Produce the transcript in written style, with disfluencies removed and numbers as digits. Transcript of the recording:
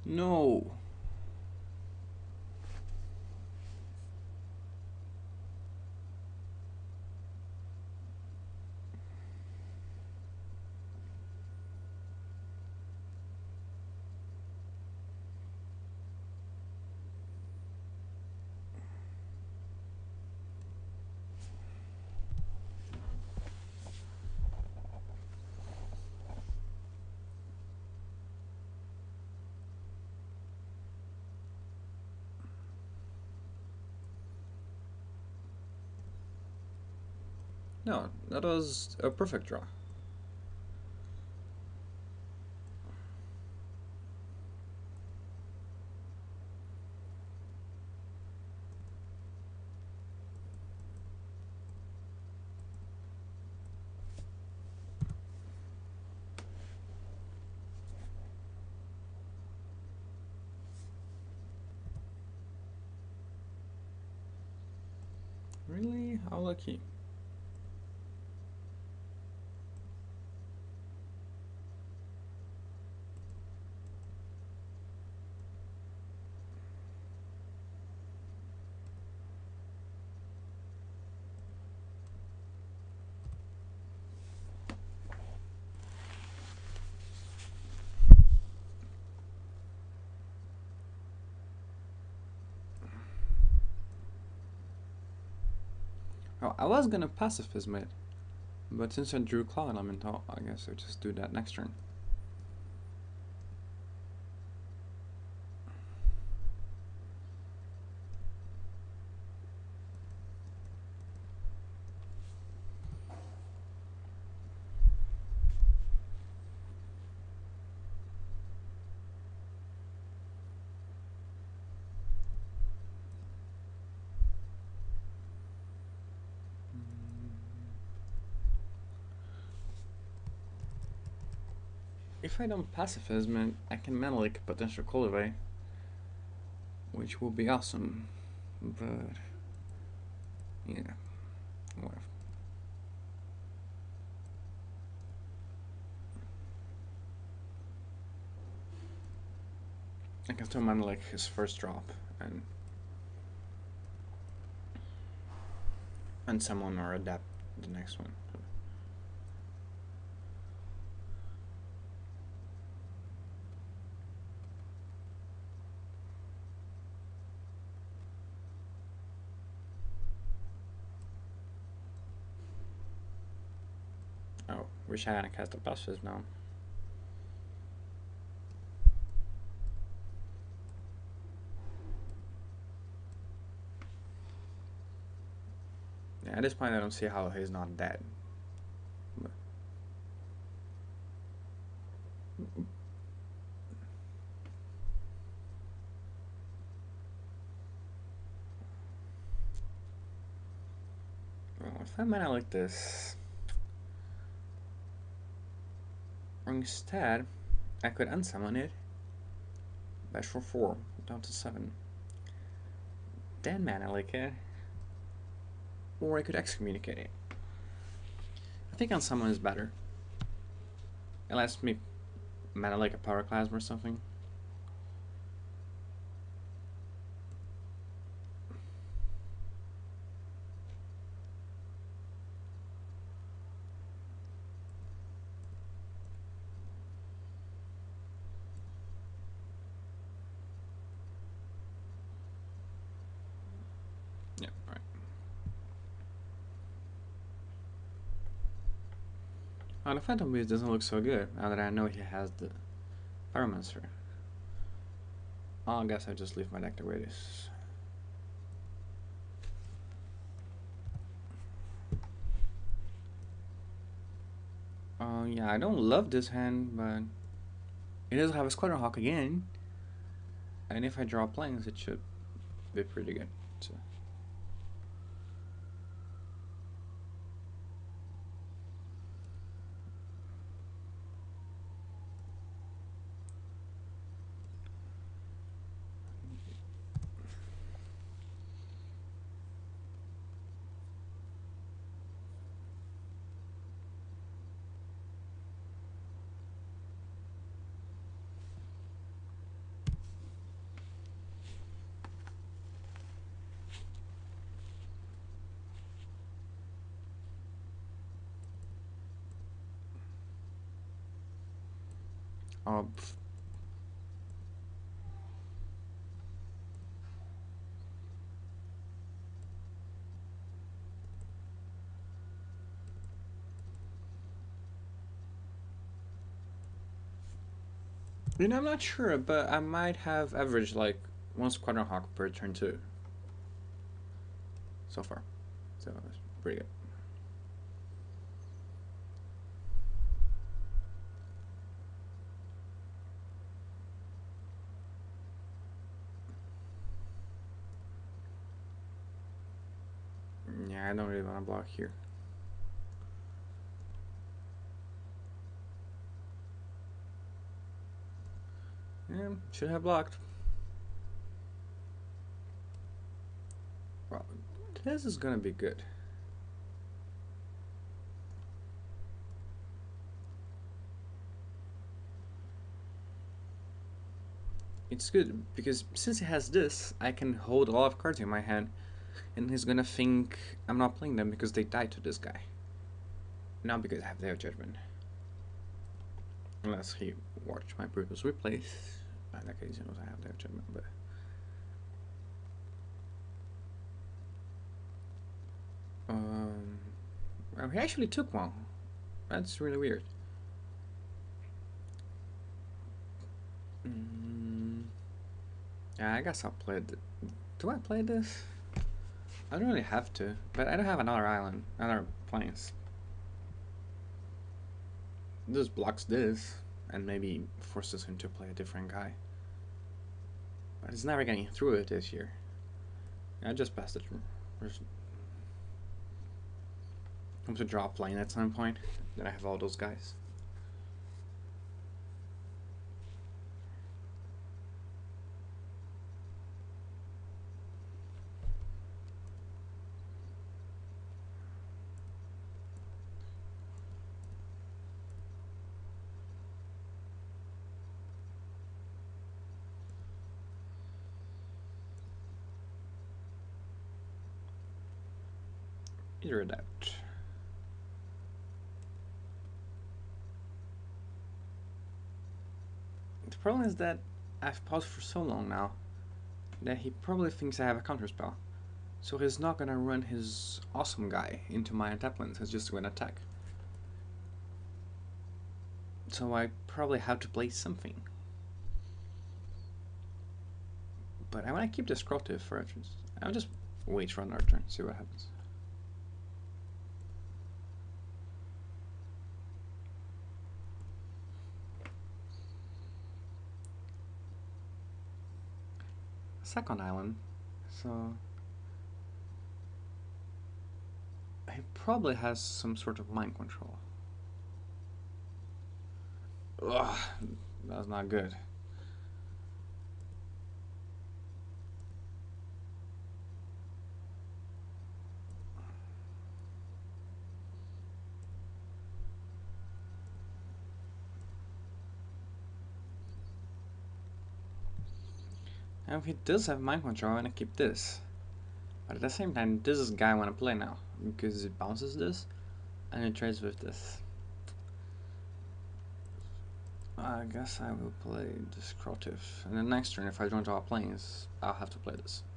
No. No, that was a perfect draw. Really? How lucky. Oh, I was gonna pacifism it, but since I drew Claw Element, I guess I'll just do that next turn. If I don't pacifism it, I can Menelik potential cultivate, which will be awesome. But yeah, whatever. I can still Menelik his first drop and summon or adapt the next one. Oh, wish I hadn't cast the pacifism now. Yeah, at this point I don't see how he's not dead. But well, if I mana like this, or instead I could unsummon it, bash for 4, down to 7. Then mana like it, or I could excommunicate it. I think unsummon is better. It lets me mana like a Pyroclasm or something. Yeah, right. Oh, the Phantom Beast doesn't look so good now that I know he has the Pyromancer. Oh, I guess I just leave my deck the way it is. Yeah, I don't love this hand, but it does have a Squadron Hawk again. And if I draw planes, it should be pretty good. So. You know, I'm not sure, but I might have averaged like one Squadron Hawk per turn 2 so far. So that's pretty good. Yeah, I don't really want to block here. Yeah, should have blocked. Well, this is gonna be good. It's good because since he has this, I can hold a lot of cards in my hand, and he's gonna think I'm not playing them because they died to this guy. Not because I have their judgment. Unless he watched my previous replays. In that case, he knows I have their judgment, but. Well, he actually took one. That's really weird. Yeah, I guess I'll play it. Do I play this? I don't really have to, but I don't have another island, another planes. This blocks this, and maybe forces him to play a different guy. But he's never getting through it this year. I just passed it through. I'm to draw a plane at some point. Then I have all those guys. Either of that. The problem is that I've paused for so long now that he probably thinks I have a counterspell. So he's not gonna run his awesome guy into my untap lands, he's just gonna attack. So I probably have to play something. But I want to keep this Scrotive for entrance. I'll just wait for another turn, see what happens. Second island, so he probably has some sort of mind control. Ugh, that's not good. And if he does have mind control, I want to keep this. But at the same time, this is the guy I want to play now, because it bounces this, and it trades with this. I guess I will play this Scrotive. And the next turn, if I don't draw planes, I'll have to play this.